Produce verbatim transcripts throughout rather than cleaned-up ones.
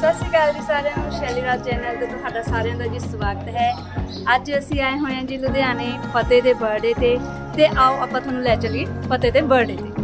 सत श्री अकाल जी सारिਆਂ ਨੂੰ शैली राज चैनल ਤੇ ਤੁਹਾਡਾ ਸਾਰਿਆਂ ਦਾ ਜੀ ਸਵਾਗਤ ਹੈ। ਅੱਜ ਅਸੀਂ ਆਏ ਹੋਏ ਹਾਂ ਜੀ ਲੁਧਿਆਣੇ ਫਤਿਹ ਦੇ ਬਰਥਡੇ ਤੇ ਤੇ ਆਓ ਆਪਾਂ ਤੁਹਾਨੂੰ ਲੈ ਚੱਲੀਏ ਫਤਿਹ ਦੇ ਬਰਥਡੇ ਤੇ।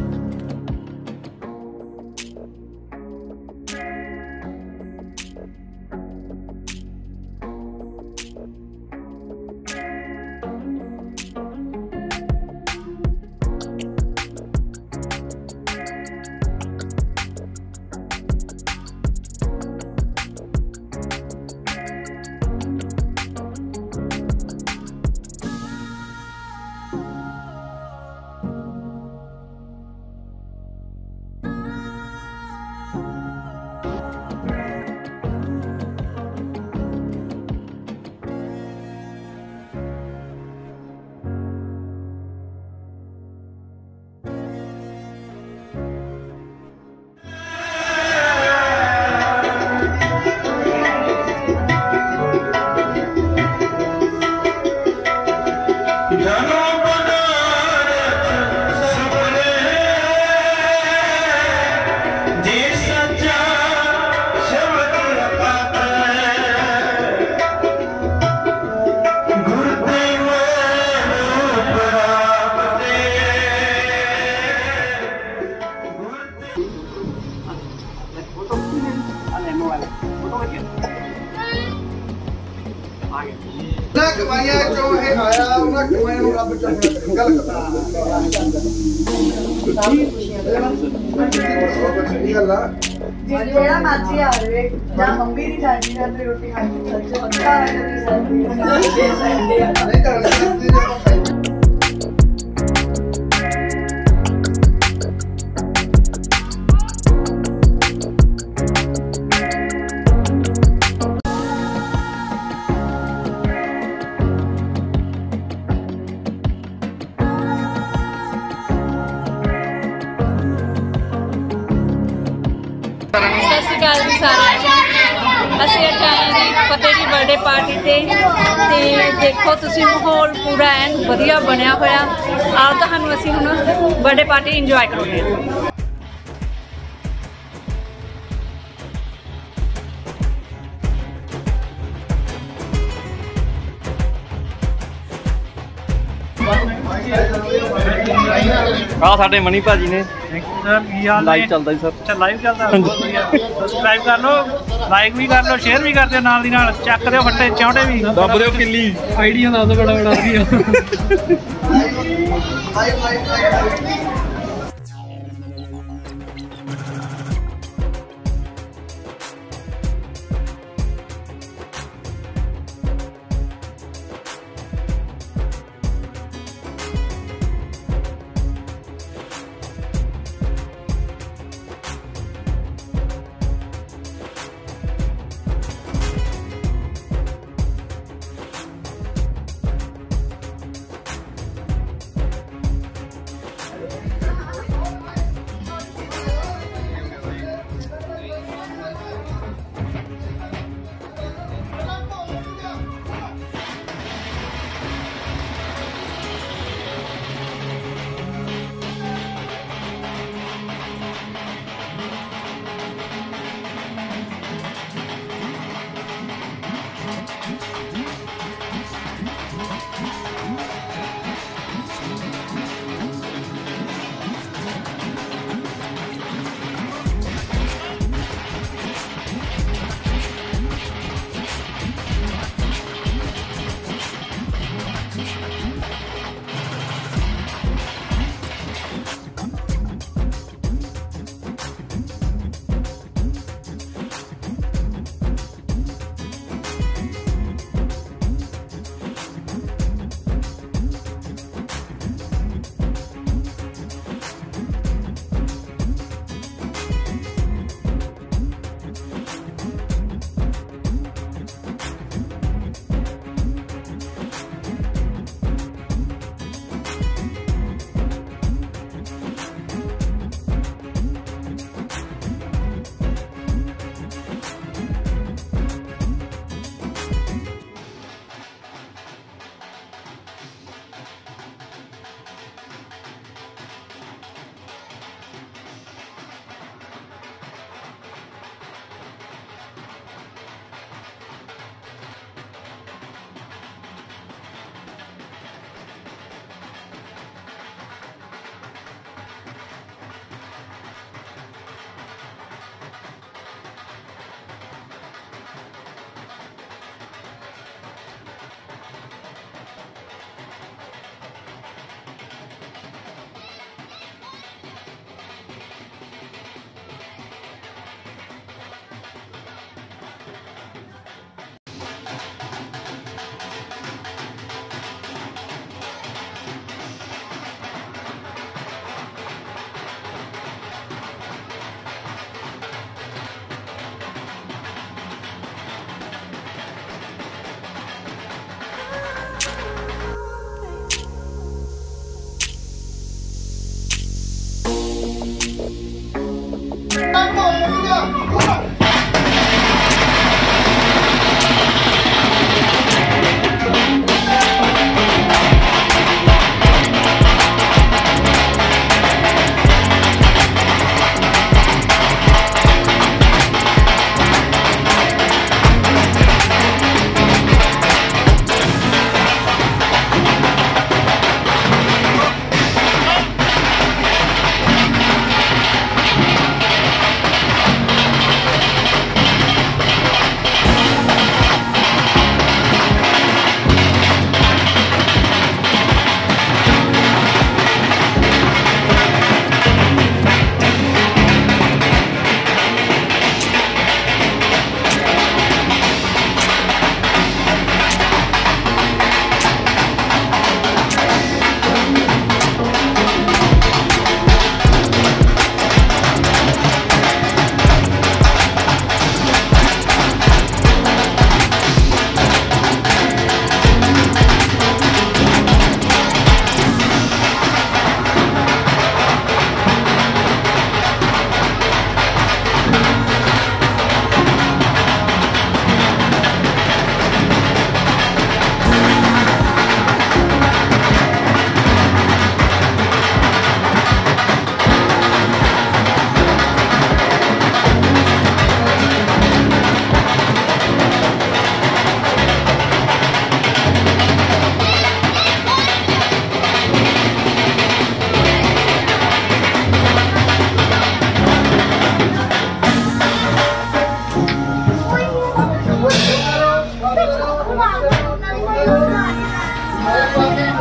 ਅਸੀਂ ਅੱਜ ਆਏ ਜੀ ਫਤਿਹ ਦੀ ਬਰਥਡੇ ਪਾਰਟੀ ਤੇ ਤੇ ਦੇਖੋ ਤੁਸੀਂ ਮਾਹੌਲ ਪੂਰਾ ਐਨ ਵਧੀਆ ਬਣਿਆ ਹੋਇਆ। ਆਓ ਤੁਹਾਨੂੰ ਅਸੀਂ ਹੁਣ ਬਰਥਡੇ ਪਾਰਟੀ ਇੰਜੋਏ ਕਰਾਉਂਦੇ ਹਾਂ। ਆ ਸਾਡੇ ਮਨੀ ਭਾਜੀ ਨੇ ਲਾਈਵ ਚੱਲਦਾ ਜੀ ਸਰ। ਅੱਛਾ ਲਾਈਵ ਚੱਲਦਾ, ਬਹੁਤ ਵਧੀਆ। ਸਬਸਕ੍ਰਾਈਬ ਕਰ ਲਓ, ਲਾਈਕ ਵੀ ਕਰ ਲਓ, ਸ਼ੇਅਰ ਵੀ ਕਰ ਦਿਓ, ਨਾਲ ਦੀ ਨਾਲ ਚੱਕ ਦਿਓ ਫੱਟੇ ਚੌਂਟੇ ਵੀ ਦੱਬ ਦਿਓ ਕਿੱਲੀ ਆਈਡੀਆ ਦੱਸ ਦਿਓ ਬੜਾ ਬੜਾ ਵਧੀਆ।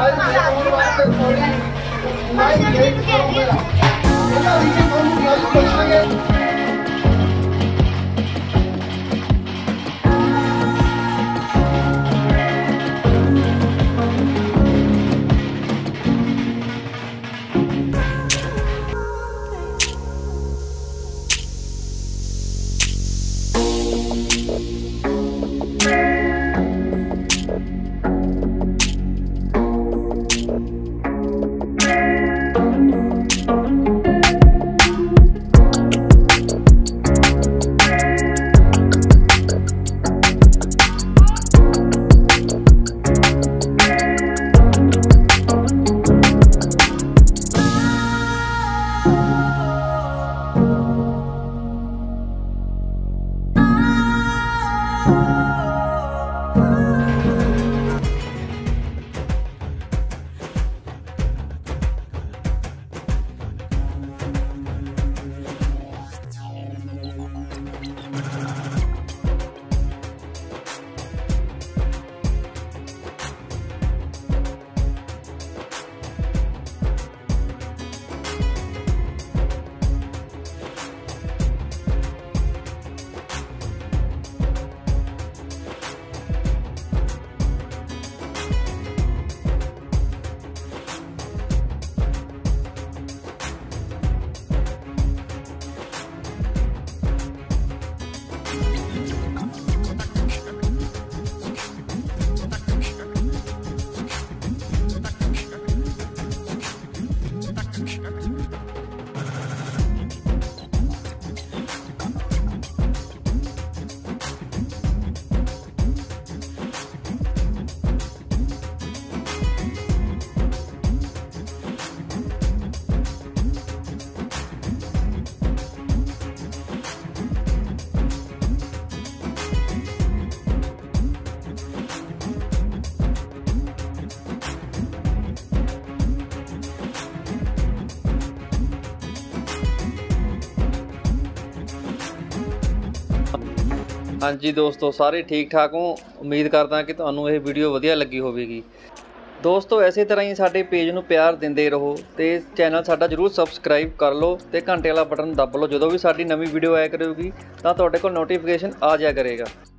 ਹਾਂਜੀ ਦੋਸਤੋ, ਸਾਰੇ ਠੀਕ ਠਾਕ ਹੋ। ਉਮੀਦ ਕਰਦਾ ਕਿ ਤੁਹਾਨੂੰ ਇਹ ਵੀਡੀਓ ਵਧੀਆ ਲੱਗੀ ਹੋਵੇਗੀ। ਦੋਸਤੋ ਇਸੇ ਤਰ੍ਹਾਂ ਹੀ ਸਾਡੇ ਪੇਜ ਨੂੰ ਪਿਆਰ ਦਿੰਦੇ ਰਹੋ ਤੇ ਚੈਨਲ ਸਾਡਾ ਜਰੂਰ ਸਬਸਕ੍ਰਾਈਬ ਕਰ ਲਓ ਤੇ ਘੰਟੇ ਵਾਲਾ ਬਟਨ ਦੱਬ ਲਓ। ਜਦੋਂ ਵੀ ਸਾਡੀ ਨਵੀਂ ਵੀਡੀਓ ਆਇਆ ਕਰੇਗੀ ਤਾਂ ਤੁਹਾਡੇ ਕੋਲ ਨੋਟੀਫਿਕੇਸ਼ਨ ਆ ਜਾਇਆ ਕਰੇਗਾ।